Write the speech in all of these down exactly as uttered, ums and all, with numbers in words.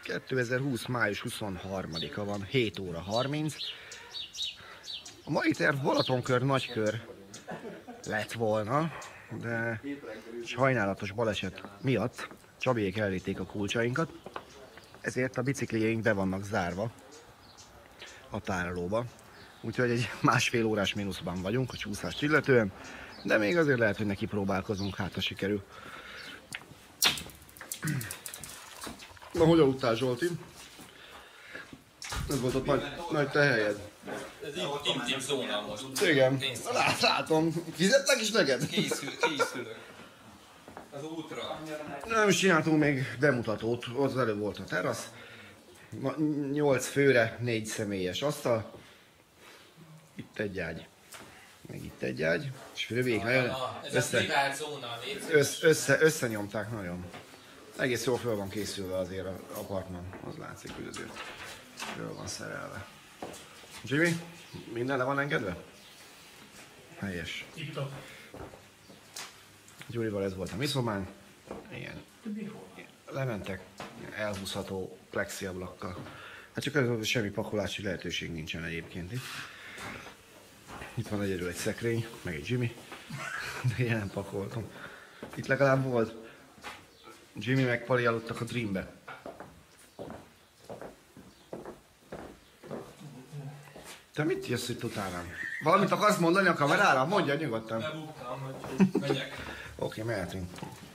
kétezer-húsz. május huszonharmadika van, hét óra harminc. A mai terv Balatonkör nagykör lett volna, de sajnálatos baleset miatt Csabiék elvitték a kulcsainkat, ezért a bicikliéink be vannak zárva a tárolóba. Úgyhogy egy másfél órás mínuszban vagyunk a csúszást illetően, de még azért lehet, hogy neki próbálkozunk, hát ha sikerül. Na, hogy aludtál, Zsolti? Ez volt ott nagy, nagy te helyed. Ez intim zóna most. Igen, Lát, látom. Fizettek is neked? Készül, készülök. Az útra. Nem is csináltunk még bemutatót, az előbb volt a terasz. nyolc főre, négy személyes asztal. Itt egy ágy. Meg itt egy ágy. És végig nagyon össze, össze, össze, összenyomták nagyon. Egész jól föl van készülve azért az apartman. Az látszik, hogy azért föl van szerelve. Jimmy, minden le van engedve? Helyes. Tip-top. Gyurival ez volt a mi szobánk. Igen. Lementek elhúzható plexiablakkal. Hát csak az, semmi pakolási lehetőség nincsen egyébként itt. Itt van egyedül egy szekrény, meg egy Jimmy. De én nem pakoltam. Itt legalább volt. Jimmy meg Pali aludtak a Dreambe. Te mit jössz itt utánám? Valamit akarsz mondani a kamerára? Mondja nyugodtan. Bebuktam, hogy megyek. Oké, mehetünk.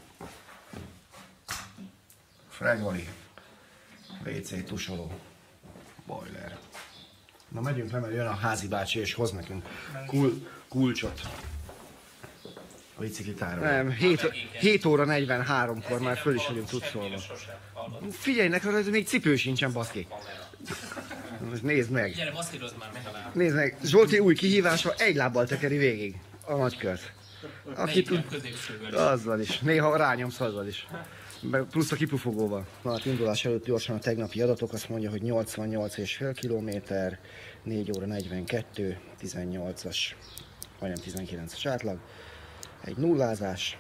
Fregoli. vé cé tusoló. Boiler. Na megyünk le, mert jön a házi bácsi és hoz nekünk kul kulcsot. A biciklitáról. Nem, hét óra negyvenháromkor már föl is vagyunk tudszolva. Figyelj, neked ez még cipő sincsen, baszki. Nézd meg. Gyere, baszkírozd már meg a láb. Nézd meg, Zsolti új kihívása egy lábbal tekeri végig a nagykört. Aki tud, azzal is. Néha rányomsz azzal is. Plusz a kipufogóval. Na hát indulás előtt gyorsan a tegnapi adatok, azt mondja, hogy nyolcvannyolc egész öt kilométer, négy óra negyvenkettő, tizennyolcas, majdnem tizenkilences átlag, egy nullázás,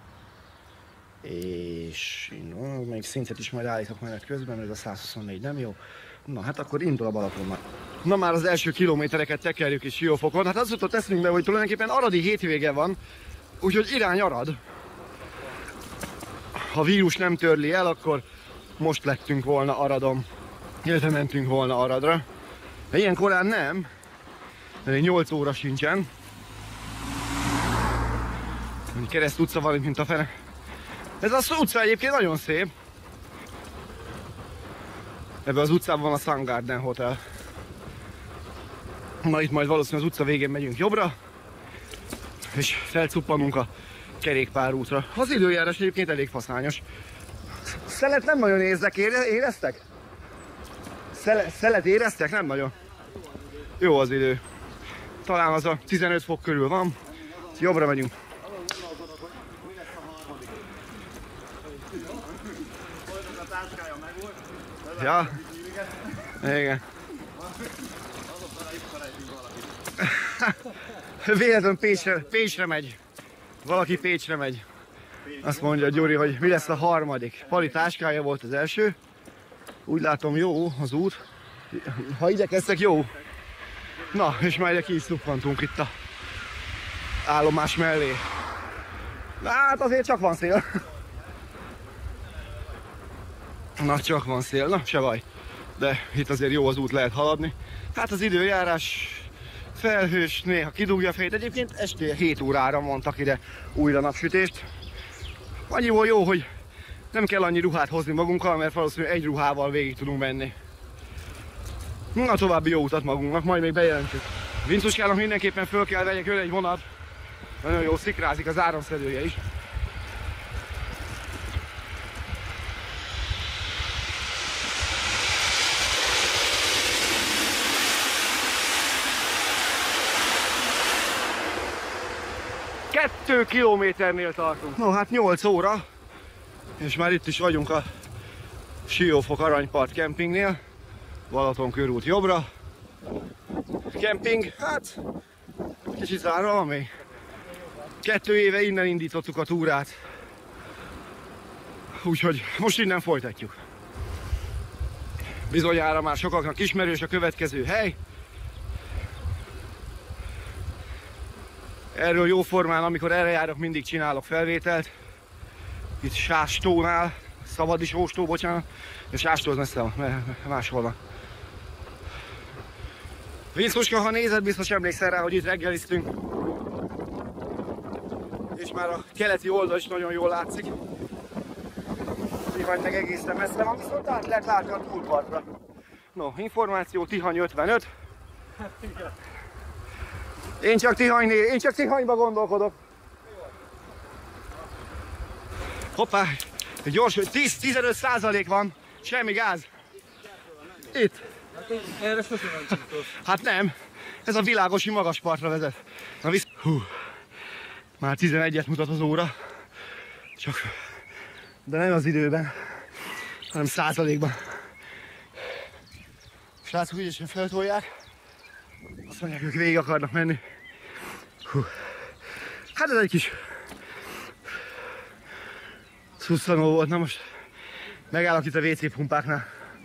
és no, még szintet is majd állítok menet közben, mert ez a százhuszonnégy nem jó. Na hát akkor indul a Balatonnak. Na már az első kilométereket tekerjük is Siófokon. Hát az jutott eszünkbe, hogy tulajdonképpen aradi hétvége van, úgyhogy irány Arad. Ha vírus nem törli el, akkor most lettünk volna Aradon, illetve mentünk volna Aradra. De ilyen korán nem, mert nyolc óra sincsen. Kereszt utca van, mint a fene. Ez az utca egyébként nagyon szép. Ebben az utcában van a Sun Garden Hotel. Na itt majd valószínűleg az utca végén megyünk jobbra, és felcuppanunk a kerékpárútra. Az időjárás egyébként elég faszányos. Szelet nem nagyon érzek, éreztek? Szele, szelet éreztek? Nem nagyon. Jó az idő. Talán az a tizenöt fok körül van. Jobbra megyünk. Ja. Igen. Véletlenül Pécsre, Pécsre megy. Valaki Pécsre megy. Azt mondja Gyuri, hogy mi lesz a harmadik. Pali táskája volt az első. Úgy látom jó az út. Ha igyekeztek, jó. Na, és majd ki is szuppantunk itt a állomás mellé. Na, hát azért csak van szél. Na, csak van szél. Na, se baj. De itt azért jó az út, lehet haladni. Hát az időjárás felhős, néha kidugja a fejét. Egyébként este hét órára mondtak ide újra napsütést. Annyiból jó, hogy nem kell annyi ruhát hozni magunkkal, mert valószínűleg egy ruhával végig tudunk menni. Na, további jó utat magunknak, majd még bejelentjük. Vincuskának mindenképpen föl kell vegyek őle egy vonat. Nagyon jó szikrázik az áramszedője is. Kettő kilométernél tartunk. No, hát nyolc óra, és már itt is vagyunk a Siófok Aranypart kempingnél. Balaton körút jobbra. Kemping, hát kicsit zárva van még. Kettő éve innen indítottuk a túrát. Úgyhogy most innen folytatjuk. Bizonyára már sokaknak ismerős a következő hely. Erről jóformán, amikor erre járok, mindig csinálok felvételt. Itt Sástónál, Szabadi Sóstó, bocsánat. De Sástó az messze van, mert máshol van. Vincuska, ha nézed, biztos emlékszel rá, hogy itt reggeliztünk. És már a keleti oldal is nagyon jól látszik. Tihany meg egészen messze van, viszont át lehet látni a túlpartra. No, információ, Tihany ötvenöt. Én csak Tihanyné, én csak Tihanyba gondolkodok. Hoppá, gyors, tíz-tizenöt százalék van, semmi gáz. Itt. Erre sosem nem csinálsz. Hát nem, ez a világosi magas partra vezet. Na visz... Hú, már tizenegyet mutat az óra. Csak... De nem az időben, hanem százalékban. Srácok ügyesen feltolják. Azt mondják, ők végig akarnak menni. Hú. Hát ez egy kis... szusszanó volt, na most megállok itt a vé cé pumpáknál.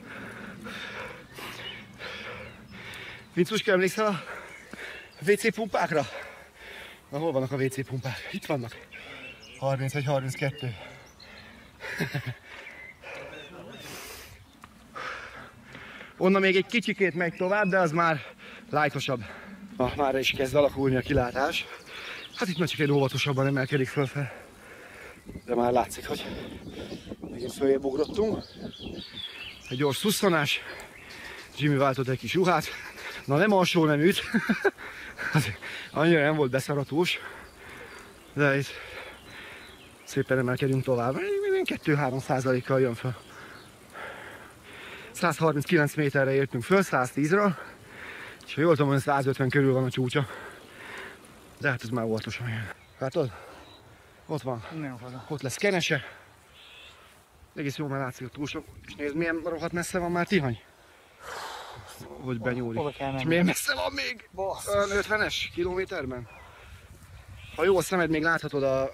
Vincuska, emlékszel a vé cé pumpákra? Na, hol vannak a vé cé pumpák? Itt vannak. harmincegy harminckettő. Onnan még egy kicsikét megy tovább, de az már lájtosabb. Na, már is kezd alakulni a kilátás. Hát itt már csak egy óvatosabban emelkedik fölfel. De már látszik, hogy megint följebb ugrottunk. Egy gyors szusszanás. Jimmy váltott egy kis ruhát. Na, nem alsó neműt. Annyira nem volt beszaratós. De itt szépen emelkedünk tovább. kettő-három százalékkal jön fel. száz harminckilenc méterre értünk föl, száz tízről. És ha jól tudom, hogy száz ötven körül van a csúcsa. De hát ez már óvatosan jön. Látod? Ott van. Ott lesz Kenese. Egész jól már látszik, túl sok. És nézd, milyen rohadt messze van már Tihany. Hogy benyúlik. És milyen messze van még? Olyan ötvenes kilométerben. Ha jó a szemed, még láthatod a...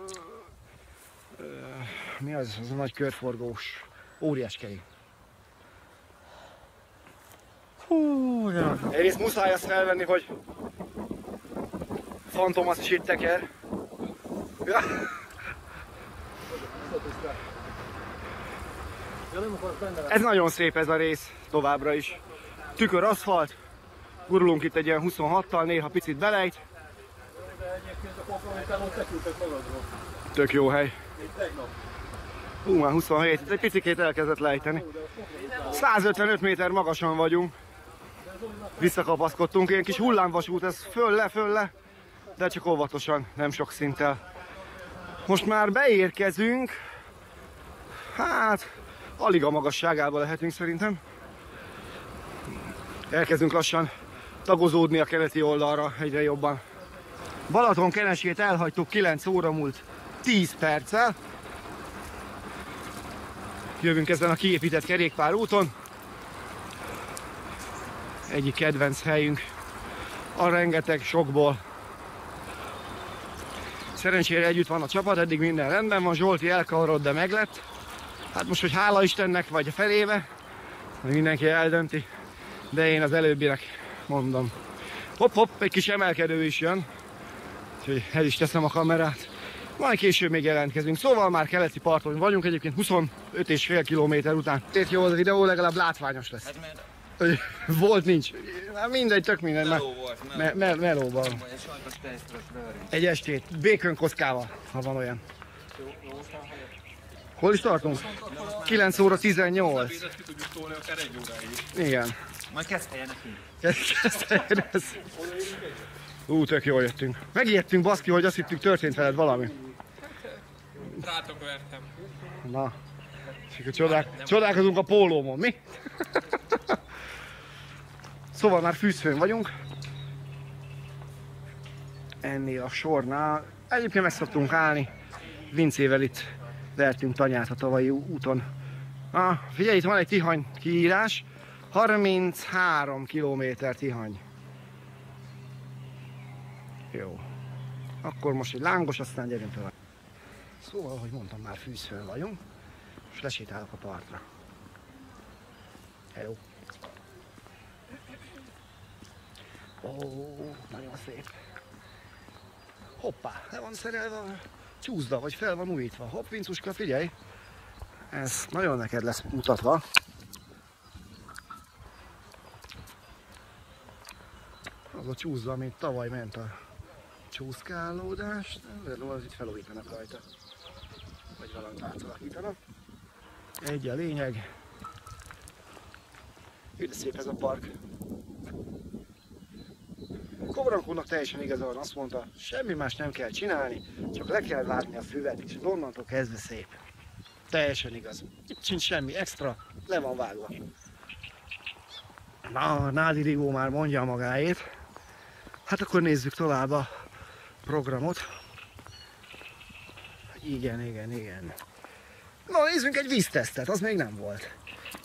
Mi az? Az a nagy körforgós, óriás kerék. Hú, ja. Egyrészt muszáj azt felvenni, hogy Fantomas is itt teker. Ja. Ez nagyon szép ez a rész, továbbra is. Tükör aszfalt, gurulunk itt egy ilyen huszonhattal, néha picit belejt. Tök jó hely. Hú, már huszonhét, itt egy picikét elkezdett lejteni. százötvenöt méter magasan vagyunk. Visszakapaszkodtunk, ilyen kis hullámvasút, ez föl-le, föl-le, de csak óvatosan, nem sok szinttel. Most már beérkezünk, hát alig a magasságában lehetünk szerintem. Elkezdünk lassan tagozódni a keleti oldalra egyre jobban. Balaton Kenesét elhagytuk, kilenc óra múlt tíz perccel. Jövünk ezen a kiépített kerékpárúton. Egyik kedvenc helyünk a rengeteg sokból. Szerencsére együtt van a csapat, eddig minden rendben van, Zsolti elkavarodott, de meglett. Hát most, hogy hála Istennek vagy a felébe, mindenki eldönti, de én az előbbinek mondom. Hopp, hopp, egy kis emelkedő is jön, úgyhogy el is teszem a kamerát. Majd később még jelentkezünk, szóval már keleti parton vagyunk, egyébként huszonöt és fél kilométer után. Tét jó az a videó, legalább látványos lesz. Hát mert... Volt, nincs. Mindegy, tök minden. Meló volt, meló. Me melóban. Egy estét, bacon kockával, ha van olyan. Hol is tartunk? kilenc óra tizennyolc. Igen. Majd kezd helyen nekünk. Kezd helyen ez. Ú, tök jól jöttünk. Megijedtünk, baszki, hogy azt hittük, történt veled valami. Rátok vertem. Na. És akkor csodák, csodálkozunk a pólómon, mi? Szóval már fűzfőn vagyunk. Ennél a sornál. Egyébként meg szoktunk állni. Vincével itt vertünk tanyát a tavalyi úton. Ah, figyelj, itt van egy Tihany kiírás. harminchárom kilométer Tihany. Jó. Akkor most egy lángos, aztán gyerünk tovább. Szóval, ahogy mondtam, már fűzfőn vagyunk. És lesétálok a partra. Hello. Ó, nagyon szép. Hoppá, le van szerelve a csúszda, vagy fel van újítva. Hopp, Vincuska, figyelj! Ez nagyon neked lesz mutatva. Az a csúszda, amit tavaly ment a csúszkálódás, nem az itt felújítanak rajta. Vagy valamit átalakítanak. Egy a lényeg. Itt szép ez a park. Kobrankónak teljesen igaza van, azt mondta, semmi más nem kell csinálni, csak le kell vágni a füvet, és onnantól kezdve szép. Teljesen igaz. Itt sincs semmi extra, le van vágva. Na, Nádi Rigó már mondja a magáét. Hát akkor nézzük tovább a programot. Igen, igen, igen. Na, nézzünk egy víztesztet, az még nem volt.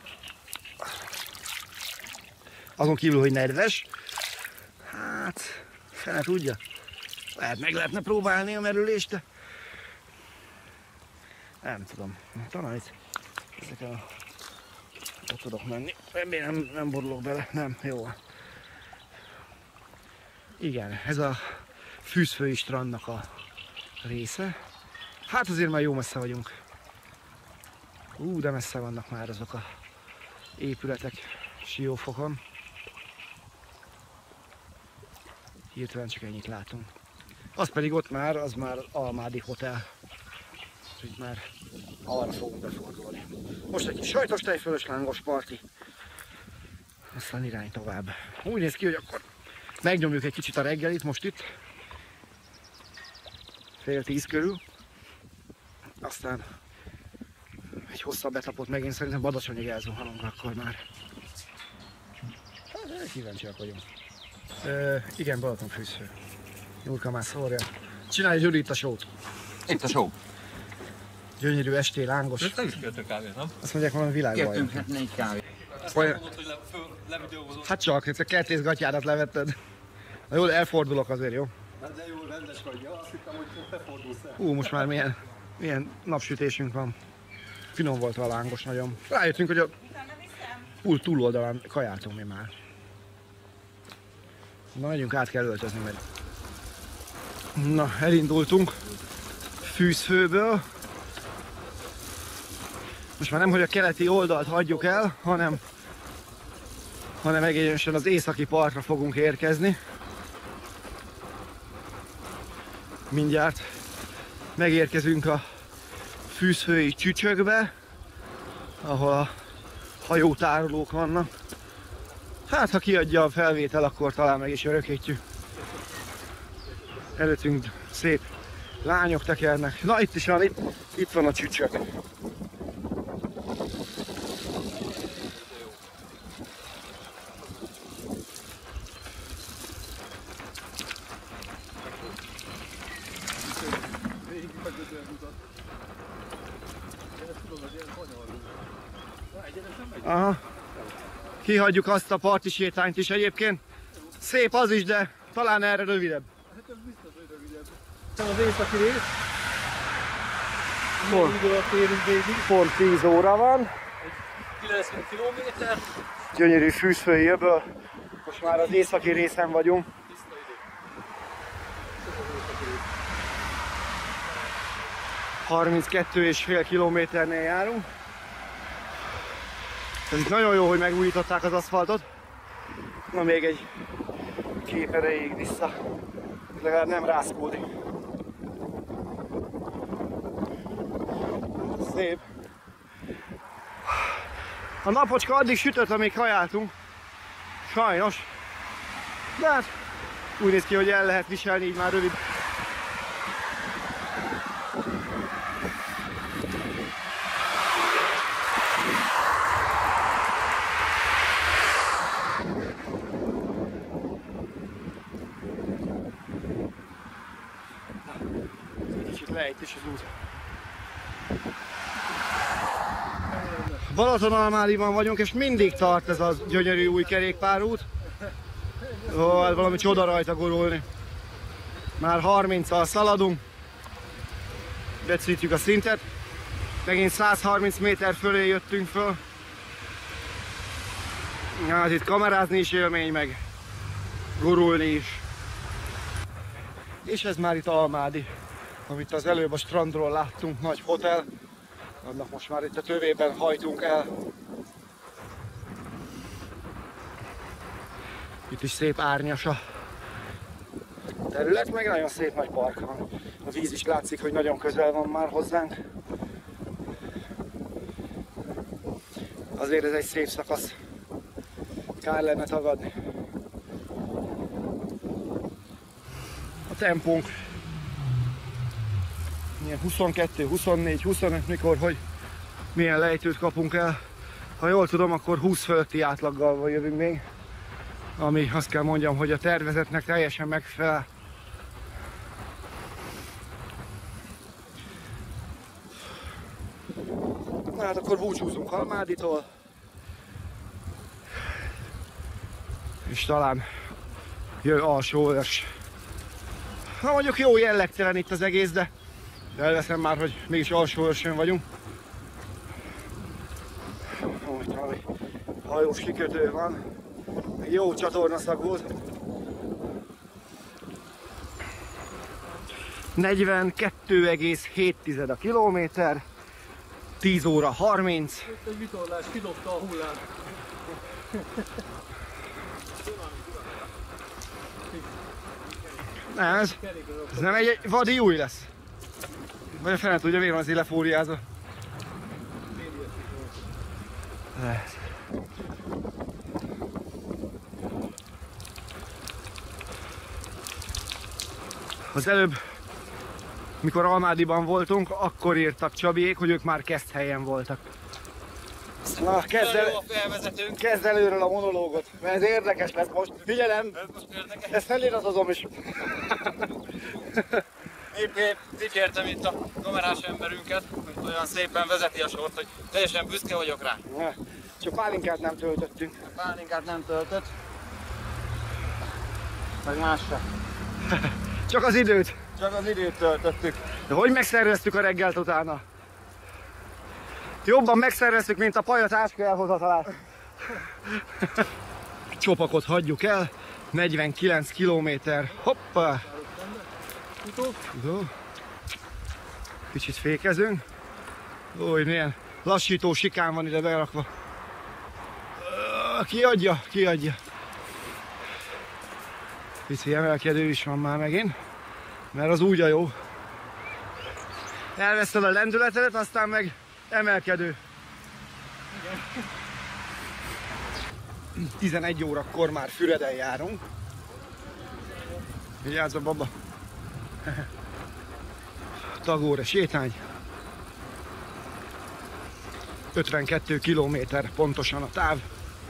Azon kívül, hogy nedves. Hát, fene tudja. Lehet meg lehetne próbálni a merülést, de nem tudom. Talán itt ezekkel a... ott tudok menni. Remélem nem, nem borulok bele. Nem, jó. Igen, ez a Fűzfői strandnak a része. Hát azért már jó messze vagyunk. Ú, de messze vannak már azok a épületek Siófokon. Hirtelen csak ennyit látunk. Az pedig ott már, az már Almádi Hotel. Úgyhogy már arra fogunk befordulni. Most egy kis sajtos tejfölös lángos parti. Aztán irány tovább. Úgy néz ki, hogy akkor megnyomjuk egy kicsit a reggelit most itt. Fél tíz körül. Aztán egy hosszabb etapot megint szerintem Badacsonyig elzuhanunk akkor már. Hát, kíváncsiak vagyunk. Ö, igen, Balatonfűzfő. Jurka már szórja. Csinálj Gyuri itt a sót. Itt a só. Gyönyörű esté, lángos. Te is kértünk kávét, nem? Azt mondják, valami világbaj. Kértünk hát négy kávét. Azt Olyan- mondod, hogy le, föl, levideózott. Hát csak, egyszer kertész gatyádat levetted. Na jól, elfordulok azért, jó? De jól rendes vagy, ja? Azt hittem, hogy befordulsz el. Ú, most már milyen, milyen napsütésünk van. Finom volt a lángos nagyon. Rájöttünk, hogy a túl túloldalán kajáltunk mi már. Na, megyünk, át kell öltözni meg. Na, elindultunk Fűzfőből. Most már nem, hogy a keleti oldalt hagyjuk el, hanem, hanem egyenesen az északi partra fogunk érkezni. Mindjárt megérkezünk a Fűzfői Csücsökbe, ahol a hajótárolók vannak. Hát, ha kiadja a felvétel, akkor talán meg is örökítjük. Előttünk szép lányok tekernek. Na, itt is van, itt, itt van a Csücsök. Aha. Kihagyjuk azt a parti sétányt is egyébként. Szép az is, de talán erre rövidebb. Az északi rész. Pont, Időt érünk végig. pont tíz óra van. kilencven kilométer. Gyönyörű Fűzfői öböl. Most már az északi részen vagyunk. harminckettő és fél kilométernél járunk. Ez itt nagyon jó, hogy megújították az aszfaltot. Na, még egy kép erejéig vissza. Legalább nem rázkódik. Szép. A napocska addig sütött, amíg kajáltunk. Sajnos. De hát úgy néz ki, hogy el lehet viselni, így már rövid. Kicsit lejt is az út. Balatonalmádiban vagyunk, és mindig tart ez a gyönyörű új kerékpárút. Ó, hát valami csoda rajta gurulni. Már harminccal szaladunk. Becítjük a szintet. Megint száz harminc méter fölé jöttünk föl. Hát itt kamerázni is élmény, meg gurulni is. És ez már itt Almádi, amit az előbb a strandról láttunk, nagy hotel. Annak most már itt a tövében hajtunk el. Itt is szép árnyas a terület, meg nagyon szép nagy park van. A víz is látszik, hogy nagyon közel van már hozzánk. Azért ez egy szép szakasz. Kár lenne tagadni. A tempónk ilyen huszonkettő, huszonnégy, huszonöt, mikor, hogy milyen lejtőt kapunk el. Ha jól tudom, akkor húsz fölötti átlaggal jövünk még. Ami azt kell mondjam, hogy a tervezetnek teljesen megfelel. Na hát akkor búcsúzunk Almáditól. És talán jön Alsóörs. Na mondjuk jó jellegtelen itt az egész, de elveszem már, hogy mégis Alsóörsön vagyunk. Most valami hajós kikötő van. Jó csatornaszag volt. negyvenkettő egész hét a kilométer. tíz óra harminc. Itt egy vitorlás kidobta a hullát. Nem, ez, ez nem egy, egy vadi új lesz. Vagy a fene tudja, miért van az lefóriázva. Lehet. Az előbb, mikor Almádiban voltunk, akkor írtak Csabiék, hogy ők már Keszthelyen voltak. Na, kezd, el, kezd előről a monológot, mert ez érdekes lesz most. Figyelem, ezt feliratozom is. Épp dicsértem itt a kamerás emberünket, hogy olyan szépen vezeti a sort, hogy teljesen büszke vagyok rá. Na, csak pálinkát nem töltöttünk. A pálinkát nem töltött. Meg másra. Csak az időt. Csak az időt töltöttük. De hogy megszerveztük a reggelt utána? Jobban megszerveztük, mint a paja táska elhozatalát. Csopakot hagyjuk el. negyvenkilenc kilométer. Hoppá! Kicsit fékezünk. Új, milyen lassító sikán van ide berakva. Kiadja, kiadja. Pici emelkedő is van már megint, mert az úgy a jó. Elveszted a lendületedet, aztán meg emelkedő. tizenegy órakor már Füreden járunk. Vigyázz a baba! Tagóra sétány. ötvenkettő kilométer pontosan a táv.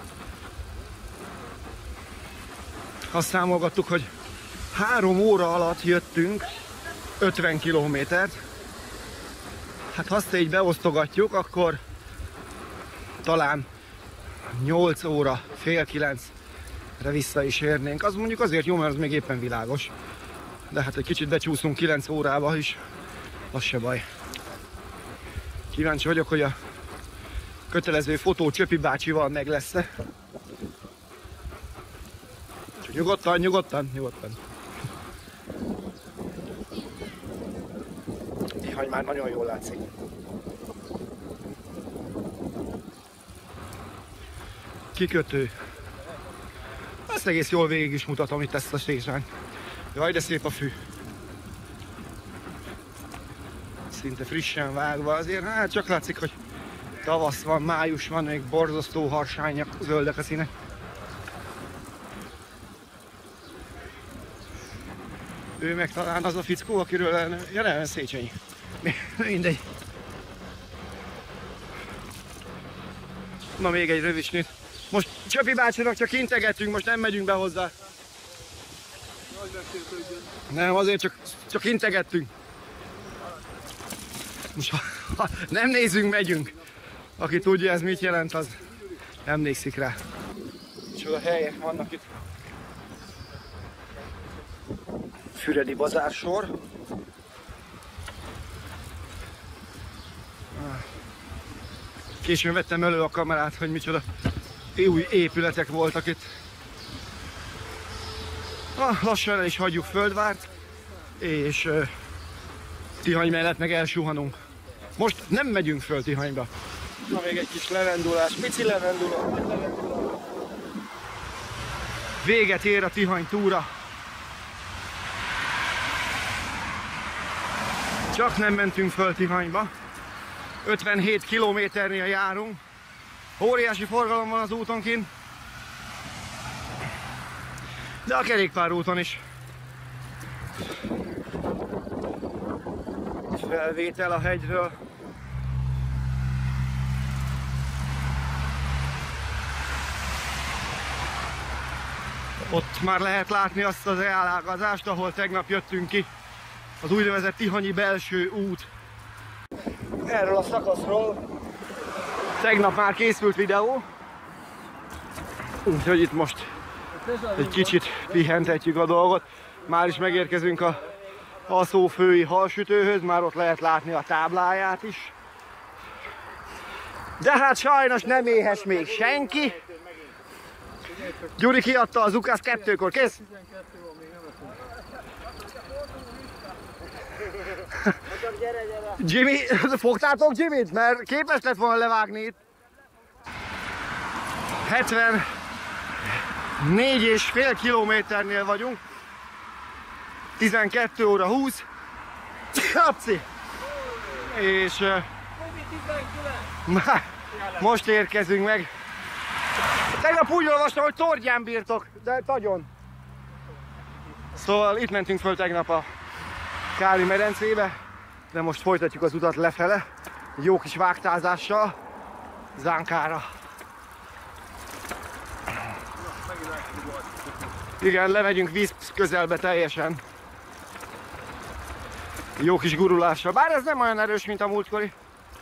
Azt számolgattuk, hogy három óra alatt jöttünk ötven kilométert. Hát ha azt így beosztogatjuk, akkor talán nyolc óra, fél kilencre vissza is érnénk. Az mondjuk azért jó, mert az még éppen világos. De hát egy kicsit becsúszunk kilenc órába is, az se baj. Kíváncsi vagyok, hogy a kötelező fotó Csöpi bácsival meg lesz-e. Csak nyugodtan, nyugodtan, nyugodtan. Ihany már nagyon jól látszik. Kikötő. Ezt egész jól végig is mutatom itt ezt a sétányt. Jaj, de szép a fű. Szinte frissen vágva azért, hát csak látszik, hogy tavasz van, május van, még borzasztó harsányak, zöldek a színek. Ő meg talán az a fickó, akiről ja nem, Széchenyi. Mindegy. Na még egy rövisnit. Most Csöpi bácsinak csak integetünk, most nem megyünk be hozzá. Nem, azért csak, csak integettünk. Most ha, ha nem nézünk, megyünk. Aki tudja, ez mit jelent, az emlékszik rá. Micsoda helyek vannak itt. Füredi bazársor. Későn vettem elő a kamerát, hogy micsoda új épületek voltak itt. Ah, lassan el is hagyjuk Földvárt, és uh, Tihany mellett meg elsuhanunk. Most nem megyünk föl Tihanyba. Na, még egy kis levendulás, pici levenduló, levenduló. Véget ér a Tihany túra. Csak nem mentünk föl Tihanyba. ötvenhét kilométernél járunk. Óriási forgalom van az úton kint. De a kerékpárúton is. Felvétel a hegyről. Ott már lehet látni azt az elágazást, ahol tegnap jöttünk ki. Az úgynevezett Tihanyi belső út. Erről a szakaszról tegnap már készült videó. Úgyhogy itt most egy kicsit pihentetjük a dolgot. Már is megérkezünk a alszófői halsütőhöz, már ott lehet látni a tábláját is. De hát sajnos nem éhes még senki. Gyuri kiadta az ukász kettőkor, kész? Jimmy, fogtátok Jimmyt? Mert képes lett volna levágni itt. hetvennégy és fél kilométernél vagyunk. tizenkettő óra húsz. Apci! És uh, most érkezünk meg. Tegnap úgy olvastam, hogy Tordján bírtok, de nagyon. Szóval itt mentünk föl tegnap a Káli medencébe, de most folytatjuk az utat lefele, egy jó kis vágtázással, Zánkára. Igen, lemegyünk víz közelbe teljesen. Jó kis gurulással, bár ez nem olyan erős, mint a múltkori.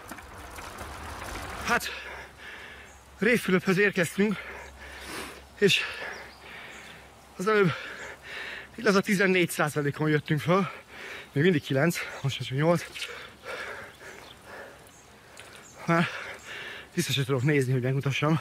Hát, Révfülöphöz érkeztünk, és az előbb az a tizennégy százalékon jöttünk föl, még mindig kilenc, most csak nyolc. Már vissza sem tudok nézni, hogy megmutassam.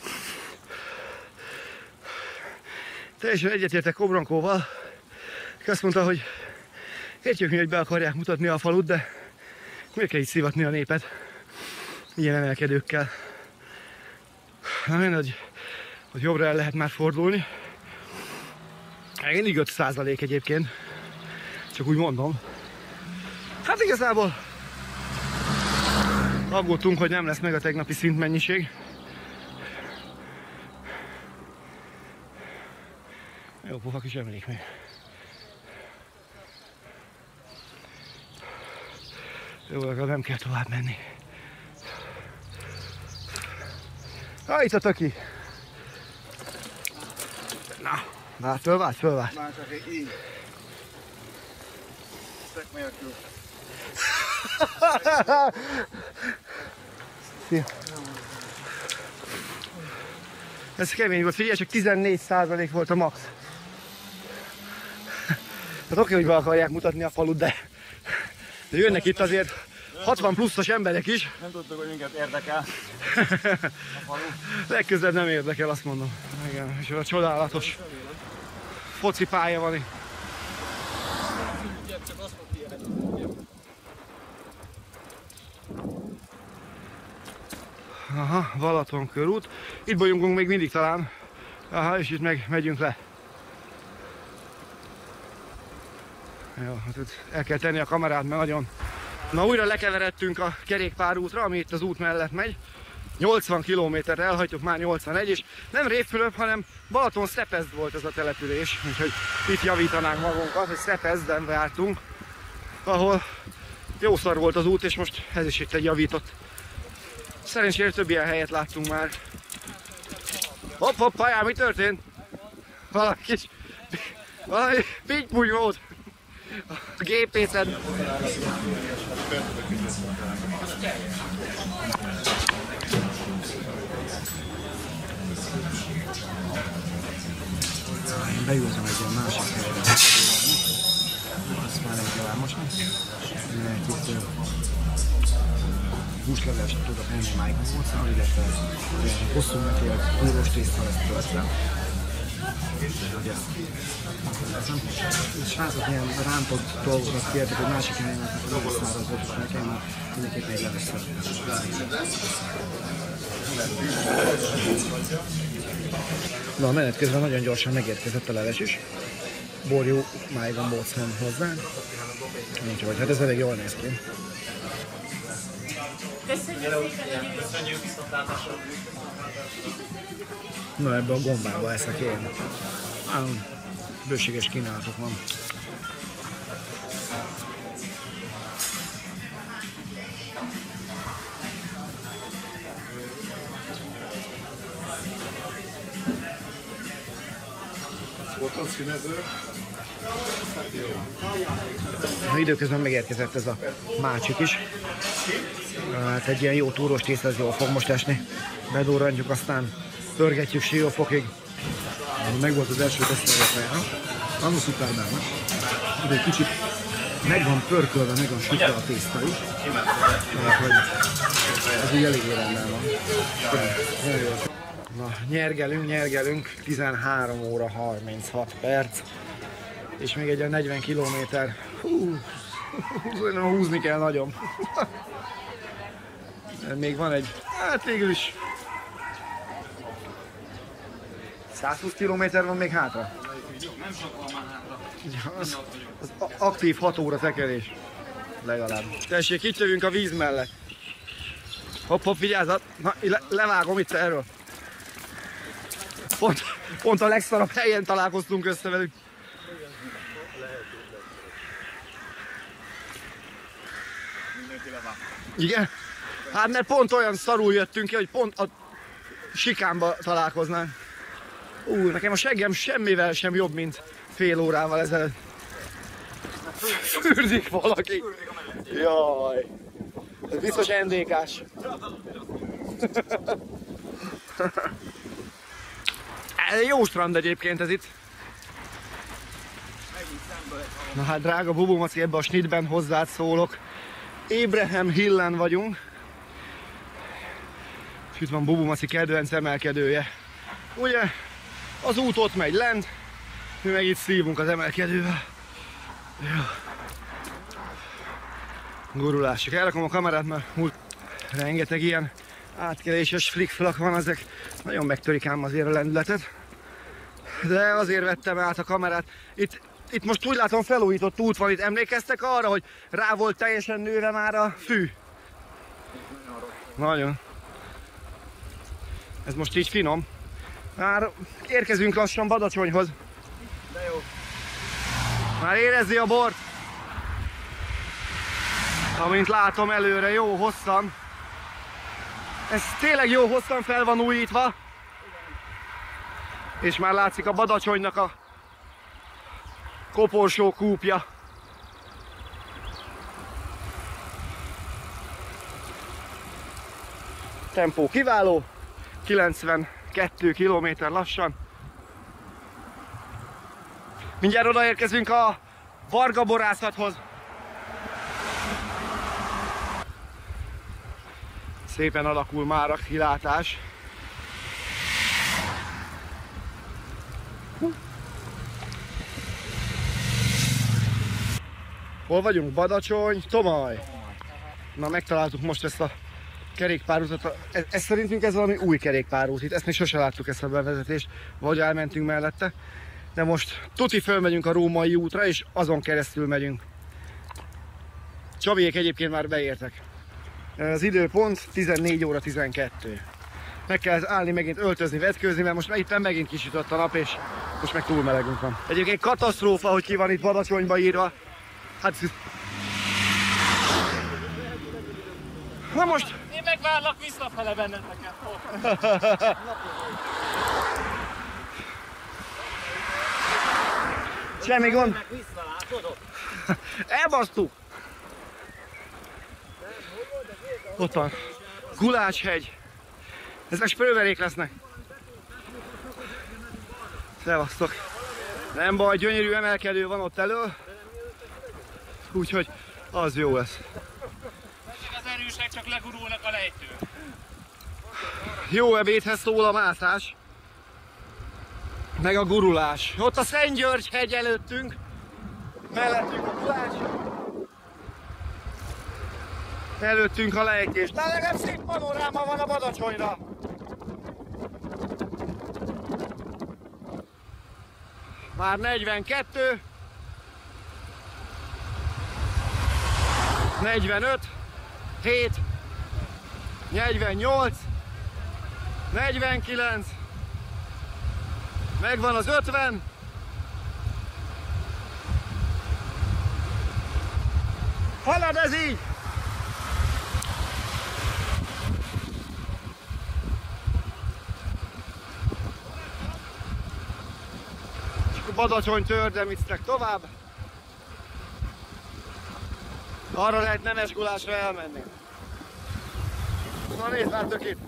Teljesen egyetértek Kobrankóval, aki azt mondta, hogy értjük mi, hogy be akarják mutatni a falut, de miért kell így szivatni a népet ilyen emelkedőkkel. Nem én, hogy, hogy jobbra el lehet már fordulni. Mindig öt százalék egyébként, csak úgy mondom. Hát igazából aggódtunk, hogy nem lesz meg a tegnapi szintmennyiség. Jó pofa kis emlék még. Jó, legalább nem kell tovább menni. Ah, itt a töki. Na, vált, fölvált, fölvált. Már csak egy így. Szek nélkül. Szia. Ez kemény volt, figyelj, csak tizennégy százalék volt a max. Hát oké, hogy be akarják mutatni a falut, de, de jönnek itt azért hatvan pluszos emberek is. Nem tudtuk, hogy minket érdekel a falu. Legközelebb nem érdekel, azt mondom. Igen, és a csodálatos focipálya van itt. Aha, Balaton körút. Itt bolyongunk még mindig talán. Aha, és itt meg megyünk le. Jó, hát itt el kell tenni a kamerát, mert nagyon... Na, újra lekeveredtünk a kerékpárútra, ami itt az út mellett megy. nyolcvan kilométerre elhagytuk, már nyolcvanegy, és nem Révfülöp, hanem Balaton-Szepezd volt ez a település. Úgyhogy itt javítanánk magunkat, hogy Szepezden vártunk, ahol jószar volt az út, és most ez is itt egy javított. Szerencsére több ilyen helyet láttunk már. Hopp, hopp, hajjá, mi történt? Valami kis... valami pitty-puty volt a gépészen. Beültem egy ilyen másik helyre. Azt már egy jól most nem. Mert itt húslevelet tudok enni Mike Bolt-szal, illetve hosszú metél túrós tészta lesz töltve. Srácok ilyen rántott dolgokat kértek, hogy másik helyen látnak az egész száraz volt, nekem már mindenképpen egy leves szeretem. Na a menet közben nagyon gyorsan megérkezett a leves is. Borjú Mike Bolt van hozzá. Úgyhogy hát ez elég jól néz ki. Na ebbe a gombába eszek én. Állam bőséges kínálatok van. Na, időközben megérkezett ez a mácsik is. Hát egy ilyen jó túrós tészta, ez jól fog most esni. Bedurrantjuk, aztán pörgetjük siófokig. Meg volt az első tesztelőfejára. Anno szuperdának. Egy kicsit meg van pörkölve, meg van sütve a tészta is. Úgyhogy ez úgy eléggé rendben van. Na, nyergelünk, nyergelünk. tizenhárom óra harminchat perc. És még egy olyan negyven kilométer. Hú, húzni kell nagyon. Még van egy, hát végül is százhúsz kilométer van még hátra. Nem sok van már hátra. Az, az aktív hat óra tekerés. Legalább. Tessék, itt jövünk a víz mellett. Hopp, hopp, vigyázzat! Na, le, levágom itt erről. Pont, pont a legszarabb helyen találkoztunk össze velük. Igen? Hát mert pont olyan szarul jöttünk ki, hogy pont a sikámba találkoznánk. Ú, nekem a seggem semmivel sem jobb, mint fél órával ezelőtt. Fürdik valaki. Jaj. Ez biztos en dé ká-s. Jó strand egyébként ez itt. Na hát drága Bubu Maci, ebbe a snitben hozzád szólok. Abraham Hillen vagyunk. És itt van Bubu Maci kedvenc emelkedője. Ugye, az út ott megy lent, mi meg itt szívunk az emelkedővel. Jó. Gurulások. Elrakom a kamerát, mert múlt rengeteg ilyen átkeléses flickflak van, ezek nagyon megtörik ám azért a lendületet. De azért vettem át a kamerát. Itt, itt most úgy látom felújított út van, itt emlékeztek arra, hogy rá volt teljesen nőve már a fű? Nagyon. Ez most így finom. Már érkezünk lassan Badacsonyhoz. De jó. Már érezi a bort. Amint látom előre, jó hosszan. Ez tényleg jó hosszan fel van újítva. És már látszik a Badacsonynak a koporsó kúpja. Tempó kiváló. kilencvenkettő kilométer lassan. Mindjárt odaérkezünk a Varga borászathoz. Szépen alakul már a kilátás. Hol vagyunk? Badacsony, Tomaj. Na, megtaláltuk most ezt a kerékpárútot. Ez, ez szerintünk ez valami új kerékpárút. Itt ezt még sose láttuk, ezt a bevezetést, vagy elmentünk mellette. De most tuti fölmegyünk a római útra, és azon keresztül megyünk. Csabiék egyébként már beértek. Az időpont tizennégy óra tizenkettő. Meg kell állni megint öltözni, vetkőzni, mert most itt megint kisütött a nap, és most meg túl melegünk van. Egyébként katasztrófa, hogy ki van itt Badacsonyba írva. Hát... Na most... Én megvárlak visszafele benneteket. Semmi gond. Elbasztuk. Ott van. Gulácshegy. Ezek sprőverék lesznek. Szevasztok. Nem baj, gyönyörű emelkedő van ott elő. Úgyhogy az jó lesz. Az erősek csak legurulnak a lejtőn. Jó ebédhez szól a mászás. Meg a gurulás. Ott a Szent György hegy előttünk. Mellettünk a Gulács. Előttünk a lejtés. De legalább szép panoráma van a Badacsonyra. Már negyvenkettő. negyvenöt. hét. negyvennyolc. negyvenkilenc. Megvan az ötven. Halad ez így! Csak a Badacsony tördemictek tovább. Arra lehet Nemesgulásra elmenni. Na nézd, láttok itt!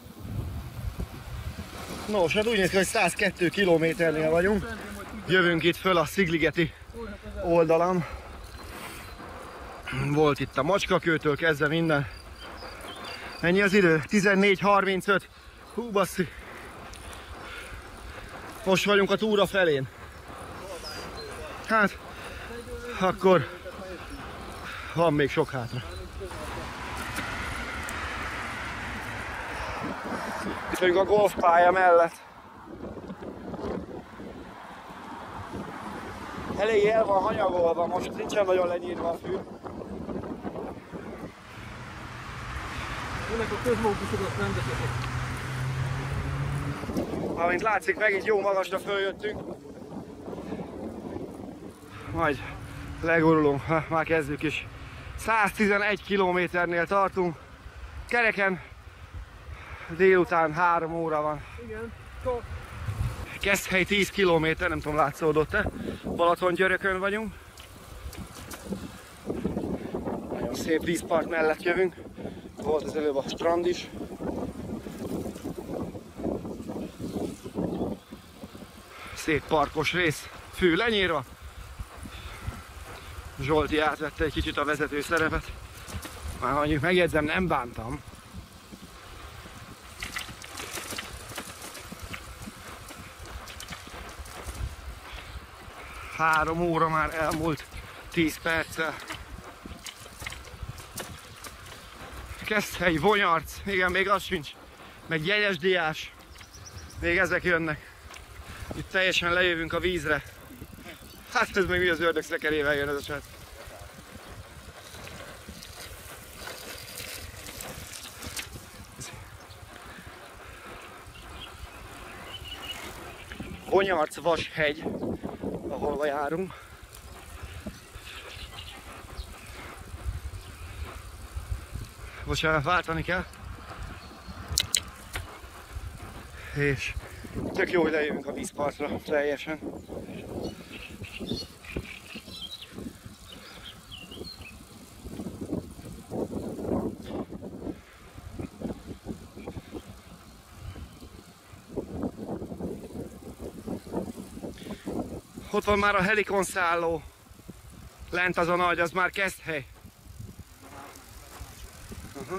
Nos, hát úgy néz ki, hogy százkettő kilométernél vagyunk. Jövünk itt föl a Szigligeti oldalon. Volt itt a Macskakőtől kezdve minden. Ennyi az idő? tizennégy harmincöt. Hú, basszi. Most vagyunk a túra felén. Hát, akkor van még sok hátra. Itt vagyunk a golfpálya mellett. Elég el van hanyagolva, most nincsen nagyon lenyírva a fű. Ennek a közmunkusokat rendesek. Amint látszik, megint jó magasra följöttünk. Majd legurulunk, ha, már kezdjük is. száztizenegy kilométernél tartunk. Kereken délután három óra van. Igen, top. Keszthely tíz kilométer, nem tudom, látszódott-e. Balatongyörökön vagyunk. Nagyon szép vízpart mellett jövünk. Volt az előbb a strand is. Szép parkos rész, fű lenyírva. Zsolti átvette egy kicsit a vezető szerepet. Már mondjuk megjegyzem, nem bántam. Három óra már elmúlt, tíz perccel. Keszthely, Vonyarc, igen, még az sincs. Meg Jegyesdiás, még ezek jönnek. Itt teljesen lejövünk a vízre. Hát ez meg mi az ördög szekerével jön ez a srác. Vonyarc Vashegy, ahol járunk. Bocsánat, váltani kell. És tök jó, hogy lejövünk a vízpartra teljesen. Ott van már a helikonszálló. Lent az a nagy, az már Keszthely. Aha.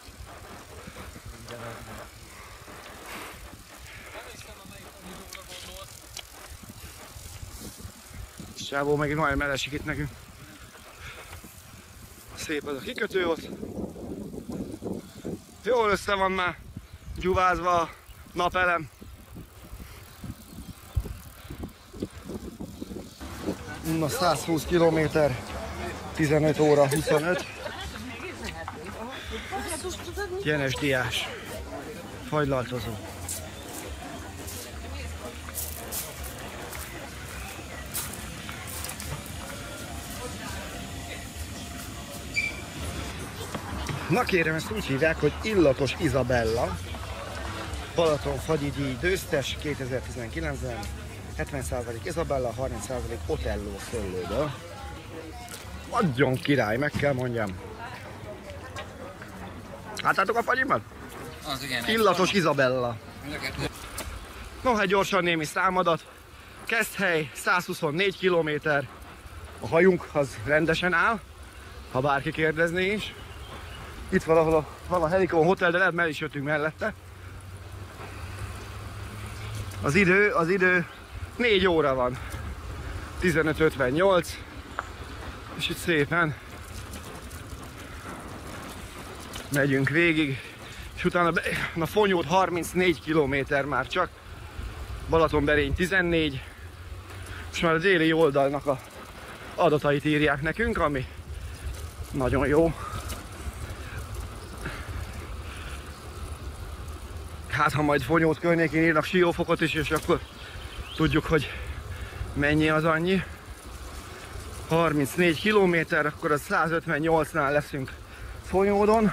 Csávó megint majd melesik itt nekünk. Szép az a kikötő ott. Jól össze van már gyuvázva a napelem. Na, százhúsz kilométer, tizenöt óra huszonöt. Jenesdiás, fagylaltozó. Na kérem, ezt úgy hívják, hogy Illatos Izabella. Balatonfagyi díj győztes kétezer-tizenkilencben. hetven százalék Izabella, harminc százalék Otello szőlőből. Nagyon király, meg kell mondjam. Láttátok a fagyimat? Az igen. Illatos Izabella. No, hát gyorsan némi számadat. Keszthely százhuszonnégy kilométer. A hajunk az rendesen áll, ha bárki kérdezné is. Itt valahol a, van a Helikon Hotel, de lehet meg is jöttünk mellette. Az idő, az idő négy óra van. tizenöt ötvennyolc. És itt szépen megyünk végig. És utána a Fonyód harmincnégy kilométer már csak. Balatonberény tizennégy. És már a déli oldalnak a adatait írják nekünk, ami nagyon jó. Hát ha majd Fonyód környékén írnak Siófokot is, és akkor tudjuk, hogy mennyi az annyi. harmincnégy kilométer, akkor az százötvennyolcnál leszünk Fonyódon.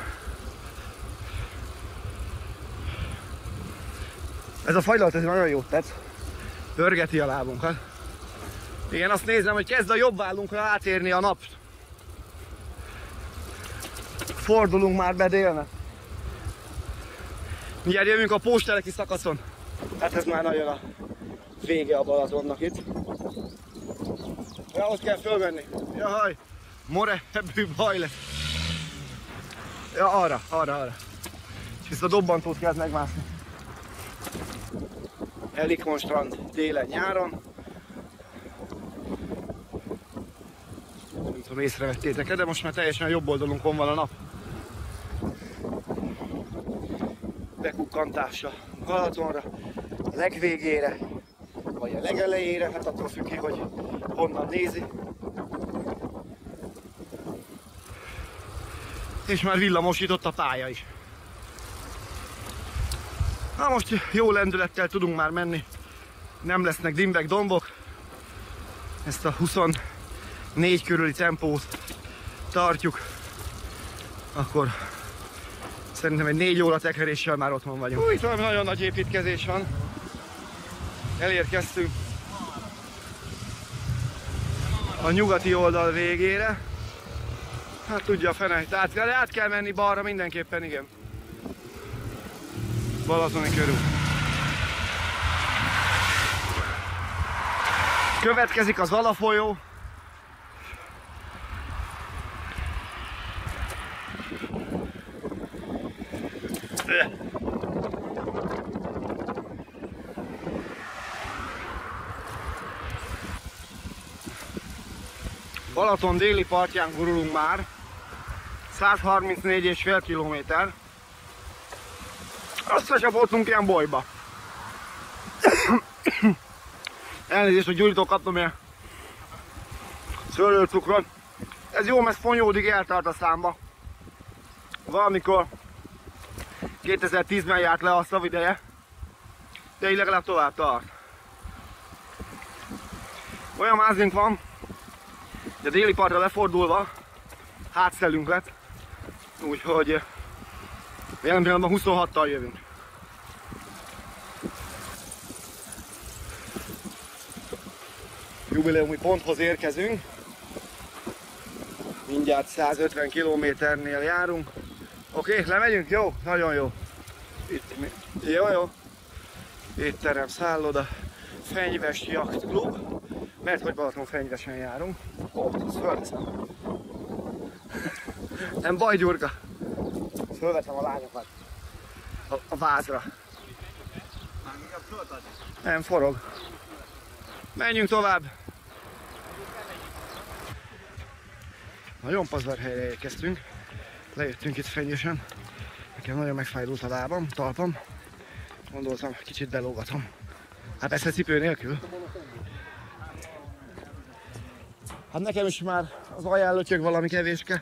Ez a fajlalt, ez nagyon jót tetsz. Pörgeti a lábunkat. Igen, azt nézem, hogy kezd a jobb vállunkra átérni a nap. Fordulunk már be délnek. Mindjárt jövünk a Pósteleki szakaszon. Hát ez már nagyon a vége a Balatonnak itt. Ja, ott kell fölmenni. Jaj, more, ebből baj lesz. Ja, arra, arra, arra. És ezt a dobbantót kell megmászni. Helikon strand télen, nyáron. Nem tudom, észrevettétek-e, de most már teljesen a jobb oldalunkon van a nap. Bekukkantása Balatonra, a legvégére, vagy a legelejére, hát attól függ ki, hogy honnan nézi. És már villamosított a pálya is. Na most jó lendülettel tudunk már menni, nem lesznek dimbek, dombok. Ezt a huszonnégy körüli tempót tartjuk, akkor szerintem egy négy óra tekeréssel már otthon vagyunk. Új, tudom, nagyon nagy építkezés van. Elérkeztünk a nyugati oldal végére. Hát tudja a fene, át kell, át kell menni balra mindenképpen, igen. Balatoni körül. Következik az Zala folyó. Balaton déli partján gurulunk már. százharmincnégy és fél kilométer. Azt se voltunk ilyen bolyba. Elnézést, hogy Gyuritól kaptam ilyen szőlőcukrot. Ez jó, mert Fonyódig eltart a számba. Valamikor kétezer-tízben járt le a szavideje, de így legalább tovább tart. Olyan mázink van, hogy a déli partra lefordulva hátszelünk lett, úgyhogy jelen pillanatban huszonhattal jövünk. Jubileumi ponthoz érkezünk. Mindjárt százötven kilométernél járunk. Oké, okay, lemegyünk? Jó? Nagyon jó. Itt, jó, jó. Étterem, szálloda, Fenyves Yacht Club. Mert hogy Balaton Fenyvesen járunk. Ó, oh, ezt fölveszem. Nem baj, Gyurka. Fölvettem a lányokat a, a vázra. Nem, forog. Menjünk tovább. Nagyon pazar helyre érkeztünk. Lejöttünk itt Fenyvesen. Nekem nagyon megfájdult a lábam, talpam. Gondoltam, kicsit belógatom. Hát persze cipő nélkül. Hát nekem is már az alján lötyög valami kevéske.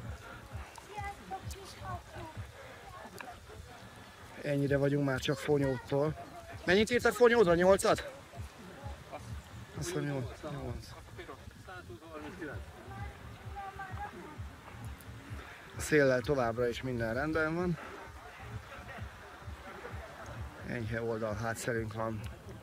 Ennyire vagyunk már csak Fonyódtól. Mennyit írtak Fonyódra? nyolcat? Azt mondja, nyolc. A széllel továbbra is minden rendben van. Enyhe oldal hátszerünk van.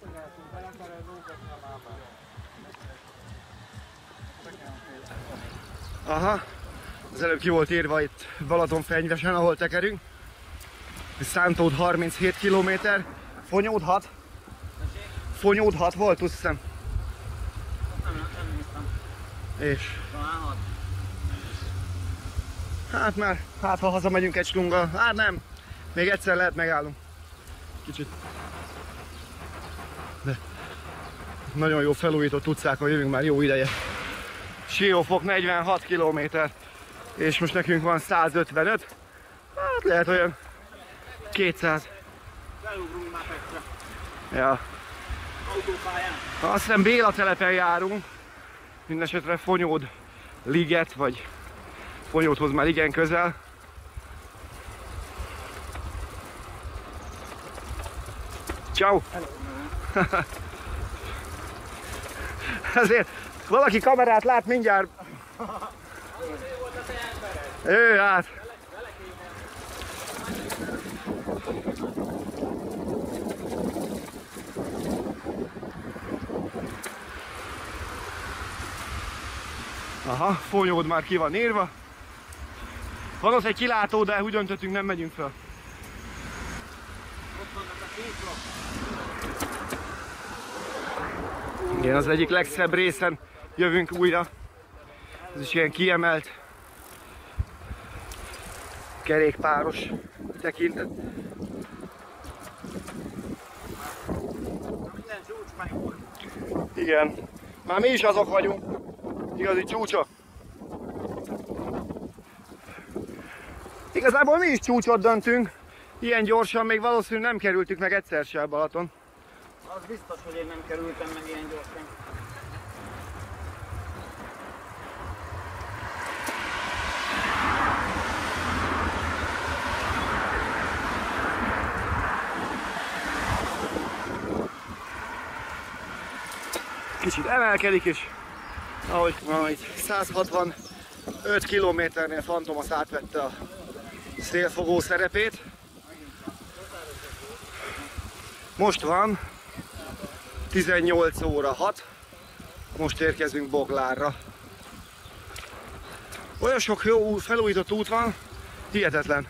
Aha, az előbb ki volt írva itt Balatonfenyvesen, ahol tekerünk. Szántód harminchét kilométer, Fonyód hat. Fonyód hat volt, azt hiszem. És Hát már, hát ha hazamegyünk egy slunggal, hát nem, még egyszer lehet megállunk. Kicsit. De nagyon jó felújított utcákon jövünk már jó ideje. Siófok negyvenhat kilométer, és most nekünk van százötvenöt, hát lehet olyan kétszáz. Belugrunk már Pestre. Ja. Autópályán. Azt hiszem Béla telepen járunk, mindenesetre Fonyód liget, vagy Fonyódhoz már igen közel. Ciao. Ezért valaki kamerát lát mindjárt. Ő hát. Aha, Fonyód már ki van írva. Van ott egy kilátó, de úgy döntöttünk, nem megyünk fel. Igen, az egyik legszebb részen jövünk újra. Ez is ilyen kiemelt kerékpáros tekintet. Minden csúcs már itt. Igen, már mi is azok vagyunk. Igazi csúcsok. Igazából mi is csúcsot döntünk. Ilyen gyorsan még valószínűleg nem kerültük meg egyszer se a Balaton. Az biztos, hogy én nem kerültem meg ilyen gyorsan. Kicsit emelkedik is. Ahogy majd százhatvanöt kilométernél Fantomas átvette a szélfogó szerepét. Most van tizennyolc óra hat. Most érkezünk Boglárra. Olyan sok jó felújított út van, hihetetlen.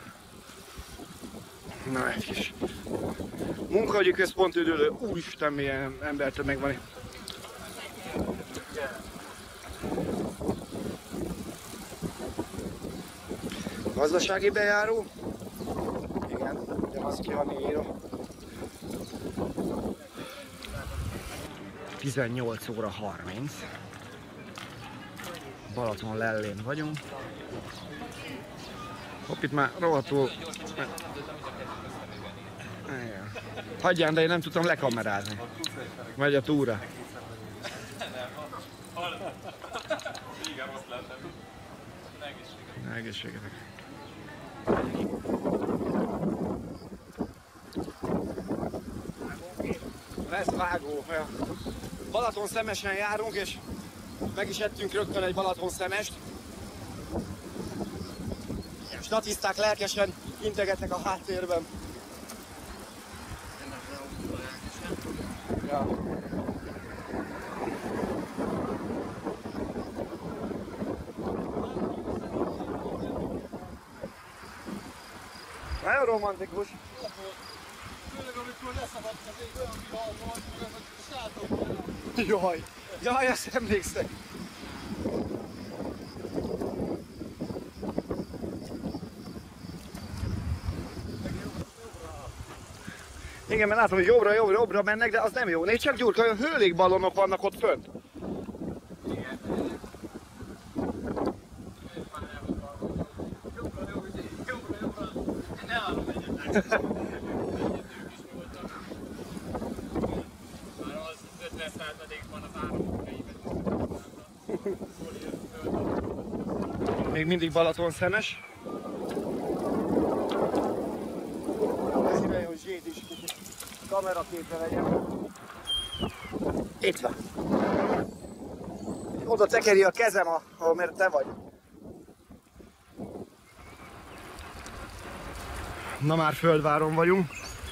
Na, egy kis munkahogyi központ üdülő. Úristen, milyen embertömeg van itt. Gazdasági bejáró. Igen, de az ki van írva. tizennyolc óra harminc. Balaton lellén vagyunk. Hopp, itt már rohadtul... Hagyján, de én nem tudtam lekamerázni. Megy a túra. Igen, rossz lettem. Egészséget. Egészségetek. Lesz vágó. Balaton szemesen járunk, és meg is ettünk rögtön egy Balaton szemest. Statiszták lelkesen integetnek a háttérben. Ja. Nagyon romantikus. Főleg amikor leszakadt az ég olyan viharban, hogy ez a sátok. Jaj, jaj, ezt emlékszek. Igen, mert látom, hogy jobbra, jobbra, jobbra mennek, de az nem jó. Nézd csak, Gyurka, olyan hőlégballonok vannak ott fönt. Még mindig Balaton szemes. Ez ide jó zsét is kicsit kameraképre legyen. Itt van. Oda tekeri a kezem, ahol mert te vagy. Na már Földváron vagyunk.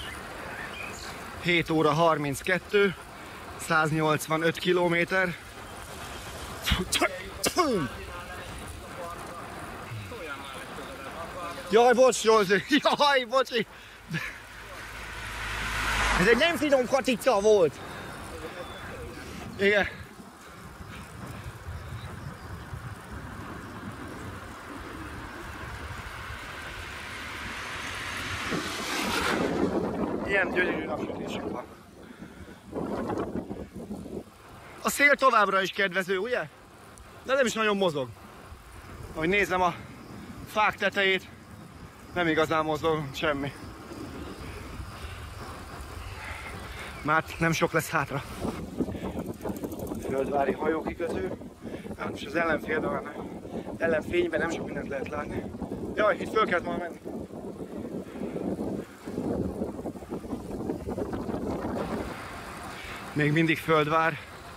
hét óra harminckettő, száznyolcvanöt kilométer. Jaj, bocs, Józsi! Jaj, bocsi! Ez egy nem finom katica volt! Igen. milyen gyönyörű napsütésünk van. A szél továbbra is kedvező, ugye? De nem is nagyon mozog. Ahogy nézem a fák tetejét, nem igazán mozog semmi. Már nem sok lesz hátra. Földvári hajókikötő. Hát most az ellenfélben, ellenfényben nem sok mindent lehet látni. Jaj, itt föl kellett volna menni. Még mindig Földvár.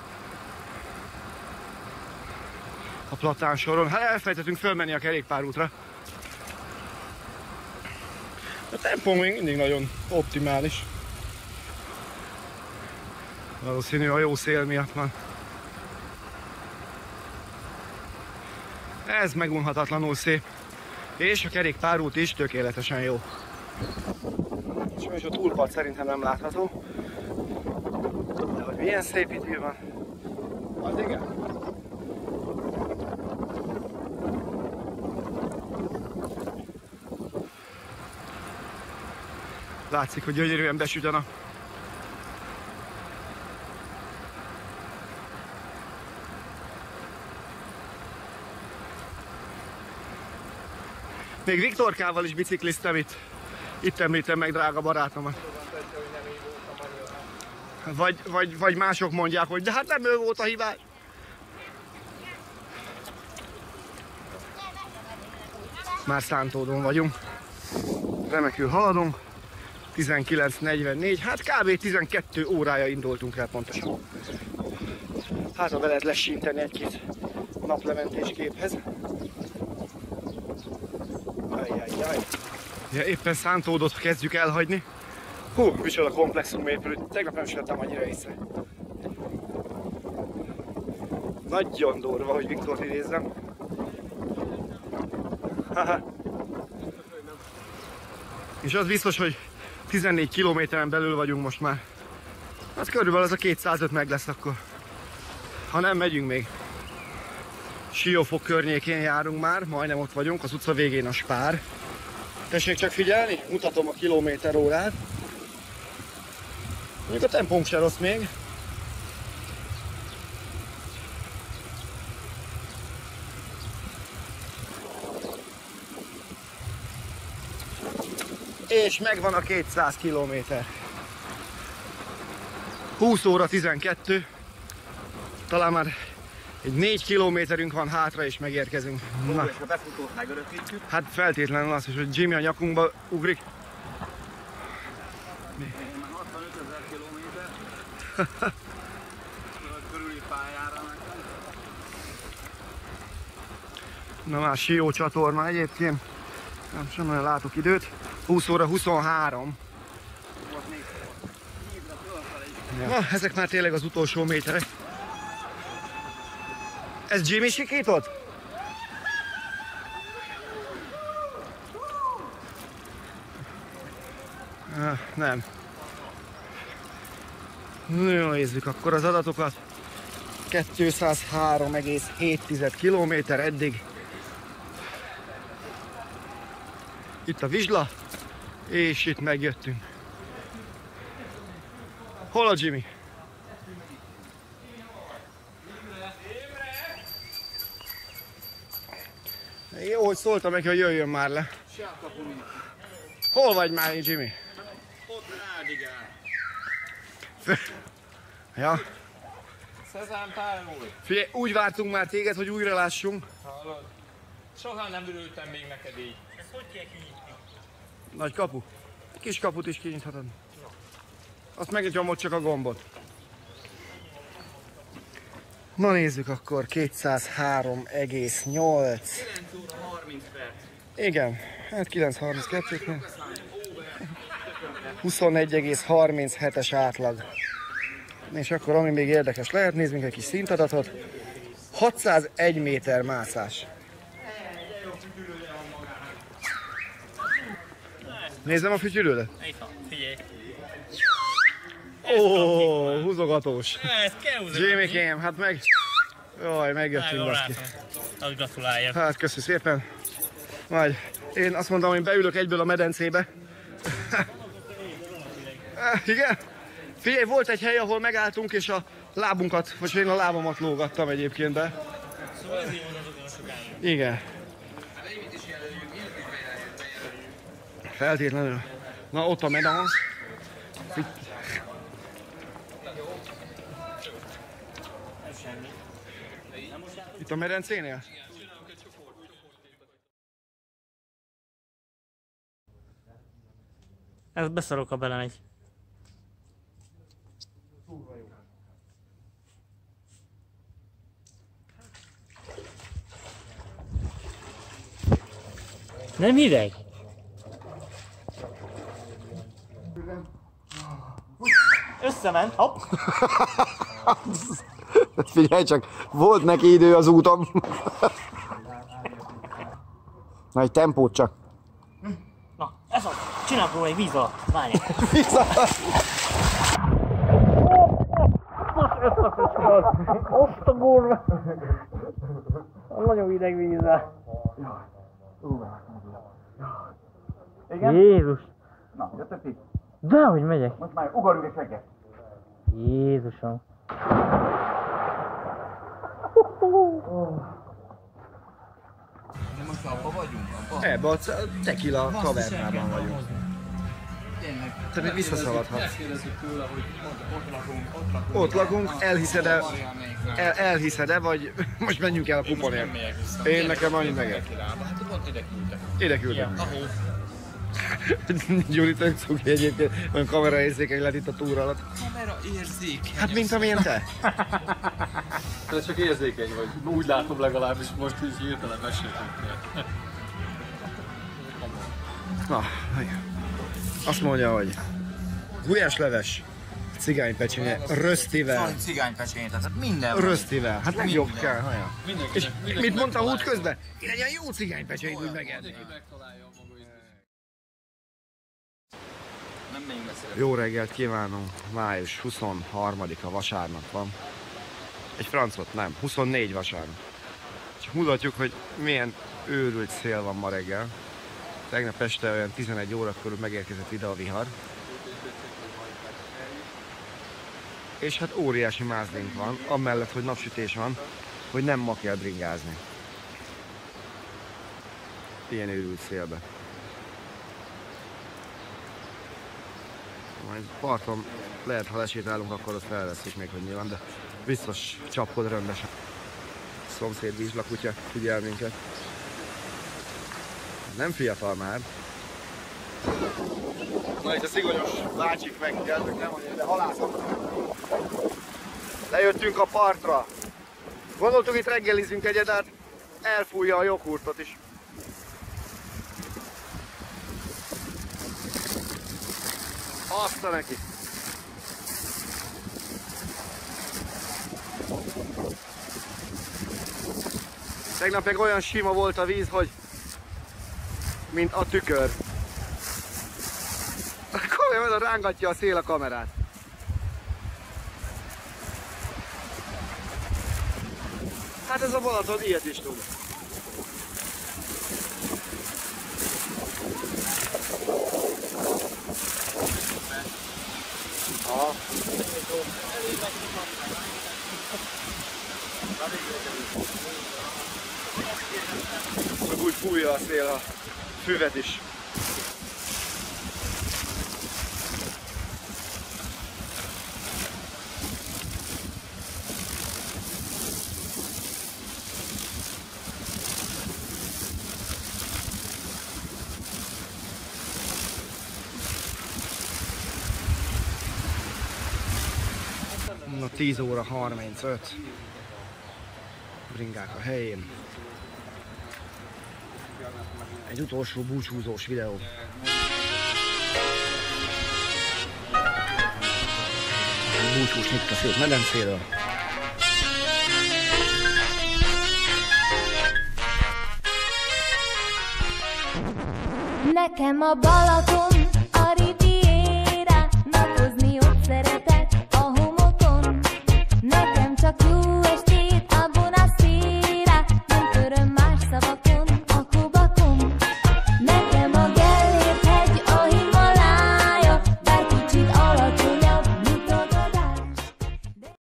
A Platán soron. Hát elfelejtettünk fölmenni a kerékpárútra. A tempó még mindig nagyon optimális. Valószínű a jó szél miatt van. Ez megunhatatlanul szép. És a kerékpárút is tökéletesen jó. És a túlpart szerintem nem látható. De hogy milyen szép idő van. Az igen. Látszik, hogy gyönyörűen besüt a nap. Még Viktorkával is bicikliztem itt. Itt említem meg drága barátomat. Vagy, vagy, vagy mások mondják, hogy de hát nem ő volt a hibás. Már Szántódon vagyunk. Remekül haladunk. tizenkilenc negyvennégy, hát kb. tizenkettő órája indultunk el pontosan. Hát ha be lehet lesinteni egy-két naplementés képhez. Ajjajjaj. Ja, éppen Szántódot kezdjük elhagyni. Hú, micsoda komplexum épült. Tegnap nem jöttem annyira észre. Nagyon durva, hogy Viktort idézzem. És az biztos, hogy tizennégy kilométeren belül vagyunk most már. Hát körülbelül az a kétszázöt meg lesz akkor. Ha nem megyünk még. Siófok környékén járunk már, majdnem ott vagyunk, az utca végén a Spár. Tessék csak figyelni, mutatom a kilométer órát. Mondjuk a tempónk se rossz még. És megvan a kétszáz kilométer. húsz óra tizenkettő. Talán már egy négy kilométerünk van hátra és megérkezünk. Na. És a befutót megörökítjük. Hát feltétlenül az, hogy Jimmy a nyakunkba ugrik. hatvanötezer kilométer. Körüli pályára meg. Na már Sió csatorna egyébként. Nem sem nagyon látok időt. húsz óra huszonhárom. Na, ezek már tényleg az utolsó méterek. Ez Jimmy sikított? Ah, nem. Jó, nézzük akkor az adatokat. kétszázhárom egész hét kilométer eddig. Itt a vizsla, és itt megjöttünk. Hol a Jimmy? Jó, hogy szóltam neki, hogy jöjjön már le. Hol vagy már, Jimmy? Ott rádigál. Ja. Szezám tájmúl. Figyelj, úgy vártunk már téged, hogy újra lássunk. Hallod? Soha nem örültem még neked így. Ezt hogy kell kinyitni? Nagy kapu. Kis kaput is kinyithatod. Azt megnyomod csak a gombot. Na nézzük akkor, kétszázhárom egész nyolc. kilenc óra harminc perc. Igen, hát kilenc harminckettő. huszonegy egész harminchetes átlag. És akkor ami még érdekes lehet, nézzünk egy kis szintadatot. hatszázegy méter mászás. Nézzem a fütyülődet. Itt van, figyelj. Ó, húzogatós. Ezt kell húzni. Jimmykém, hát meg... Jaj, megjöttünk, baszki. Az gratulálja. Hát, köszi szépen. Majd én azt mondom, hogy beülök egyből a medencébe. Igen? Figyelj, volt egy hely, ahol megálltunk, és a lábunkat, vagy én a lábamat lógattam egyébként be. Szóval ez jó az olyan sokáig. Igen. Feltétlenül. Na, ott a medans. Itt a medencénél? Ez beszarok, ha belemegy. Nem hideg? Összement, hopp! Figyelj csak, volt neki idő az úton. Na, egy tempót csak. Na, ez az! Csinálj róla egy víz alatt, várj! Víz alatt! Azt a gurva! Nagyon hideg vízzel. Igen? Jézus! Na, jöttök ti? Dehogy megyek! Most már ugorjunk egy segget. Jézusom! De most abba vagyunk? Abba? Ebbe a tequila kavernában vagyunk. Tényleg. Te még visszaszaladhatsz. Ezt kérdezzük tőle, hogy ott lakunk, ott lakunk. Ott lakunk, elhiszed-e, Mariánéknál. el, elhiszed-e, vagy most menjünk el a Most nem kuponért? megyek vissza. Én nekem annyit megek. Hát ott ide küldtek. Ide küldök. Ahol. Gyuri tök cuki egyébként, olyan kameraérzékeny lett itt a túra alatt. Kamera érzék. Hát mint amilyen te. Te csak érzékeny vagy. Úgy látom legalábbis most is hirtelen meséltünk. Na, azt mondja, hogy gulyásleves, cigánypecsenye, rösztivel. Cigánypecsényét, tehát minden. Rösztivel, hát legjobb Minden. kell, hajja. Mindenkinek, És mindenkinek mit mondta út megtalálja. közben? Én egy olyan jó cigánypecsenyt úgy megenni. Mindenki megtalálja a maga ízét. Nem megyünk messzire. Jó reggelt kívánunk, május huszonharmadika vasárnap van. Egy francot nem, huszonnégy vasárnap. Csak mutatjuk, hogy milyen őrült szél van ma reggel. Tegnap este olyan tizenegy órakor megérkezett ide a vihar. És hát óriási mázlink van, amellett, hogy napsütés van, hogy nem ma kell bringázni. Ilyen őrült szélbe. Majd parton lehet, ha lesétálunk, akkor ott felveszik még, hogy nyilván, de biztos csapkod rendesen. Szomszéd vízlakutya figyel minket. Nem fiatal már. Na itt a szigonyos bácsik megkeltek, nem annyira, de halászok. Lejöttünk a partra. Gondoltuk, itt reggelizünk egyet, de hát elfújja a joghurtot is. Azt a neki. Tegnap meg olyan sima volt a víz, hogy mint a tükör. Komolyan rángatja a szél a kamerát. Hát ez a Balaton ilyet is tud. Aha. Meg úgy fújja a szél a füvet is. Na tíz óra harmincöt. Bringák a helyén. Egy utolsó búcsúzós videó. Búcsús itt a szép medencéről. Nekem a Balaton, a Riviera, napozni ott szeretem.